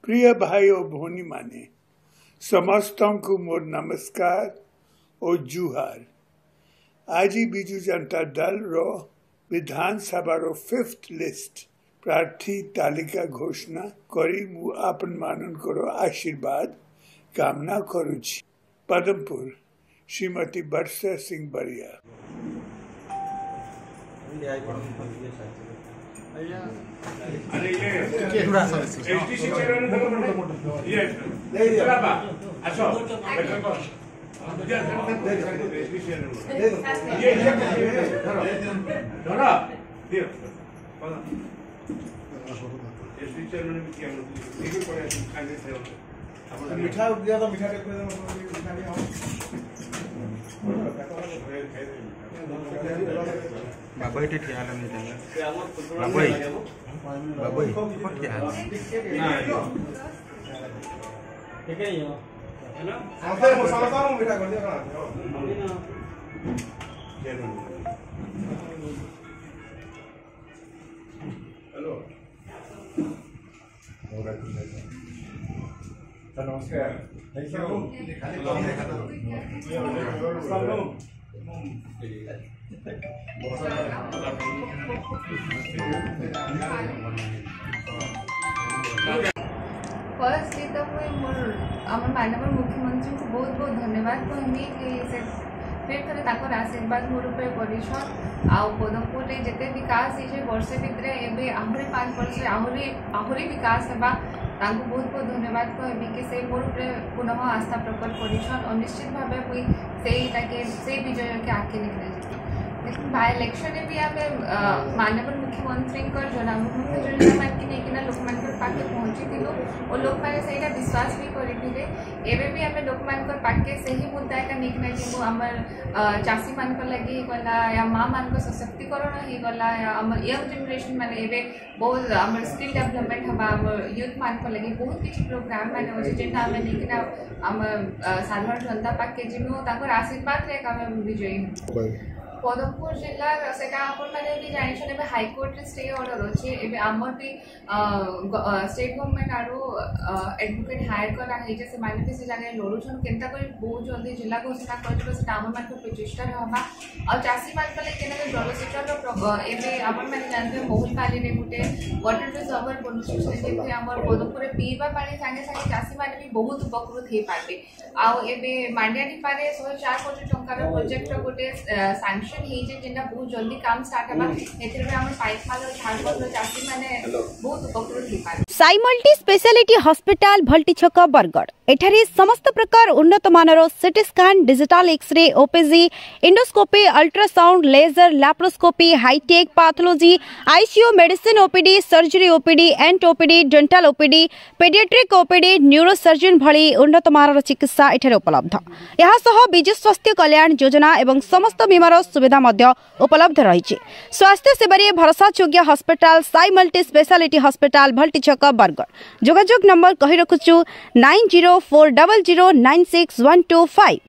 प्रिय भाई और भौणी माने समस्त को मोर नमस्कार और जुहार। आज बिजु जनता दल रो विधानसभा रो 5th लिस्ट प्रार्थी तालिका घोषणा करी मु आपन मानन करो आशीर्वाद कामना करुछि। पदमपुर श्रीमती वर्षा सिंह बरिया। अरे ये एसटीसी ये बाबा अच्छा मीठा दिया तो मीठा बाबा इटे ठिया ला नहीं बाबा क्या ठीक है यो है ना आते मसाला मीठा कर दिया हेलो नमस्कार फर्स्ट तो मुझे माननीय मुख्यमंत्री को बहुत बहुत धन्यवाद कहमी कि से फिर थे ताकर आशीर्वाद मोर पे परिषद आ पदमपुर रे जते विकास है वर्षे भितर एबे आहरी 5 वर्ष आहरी विकास हेबा तांको बहुत बहुत धन्यवाद कहमी कि से मोर पे पुनः आस्था प्रकट परिषद और निश्चित भाव मुई से विजय के आगे निकले। बाय इलेक्शन भी आम माननीय मुख्यमंत्री जनामुखी योजना मान नहीं लोक पाखे पहुँची और लोक मैंने से विश्वास भी करते एवं भी आम लोक पाखे से ही मुद्दा एक नहीं जीवु आमर चाषी मान लगी गला या माँ मान सशक्तिकरण हो गला आम यंग जेनेरेशन मैंने बहुत आम स्किल डेवलपमेंट हवा आम यूथ मान लगी बहुत किसी प्रोग्राम मैंने अच्छे जेटा आम नहीं आम साधारण जनता पाखे जीवु आशीर्वाद आम विजयी। पदमपुर जिला से भी जानी हाईकोर्ट स्टे ऑर्डर अच्छे आमर भी स्टेट गवर्नमेंट आड़ू एडवोकेट हायर कराई से से जगह लड़ुन के बहुत जल्दी जिला घोषणा कर प्रचेषा रहा और चाषी मान जलसेचन एवं मैंने जानते महुल पाली में गोटे वाटर रिजर्वर बनुचे आम पदमपुर पीवा पानी सागे सागे चाषी मैंने भी बहुत उपकृत हो पारे आए मांडियाडीपारे 104 कोटी टंकार प्रोजेक्ट गोटे सांक्शन जेना बहुत जल्दी काम स्टार्ट होगा एथिरे हम पाइकमाल और झारखंड चाषी माने बहुत उपकृत हो पारे। साई मल्टी स्पेशलिटी हॉस्पिटल भल्टी छक बरगड़ एठारे समस्त प्रकार उन्नत मानर CT scan digital X-ray OPG endoscopy ultrasound laser laparoscopy hi-tech pathology ICU medicine OPD surgery OPD ENT OPD dental OPD paediatric OPD neurosurgeon भली उन्नत मानर चिकित्सा एठारे उपलब्ध। यहा सह विजु स्वास्थ्य कल्याण योजना एवं समस्त बीमार सुविधा मध्य उपलब्ध रही। स्वास्थ्य सेवारे भरोसायोग्य hospital Sai multi speciality hospital भल्टी छक बरगड़। जोगाजोग नंबर कही रखुछु 9040096125।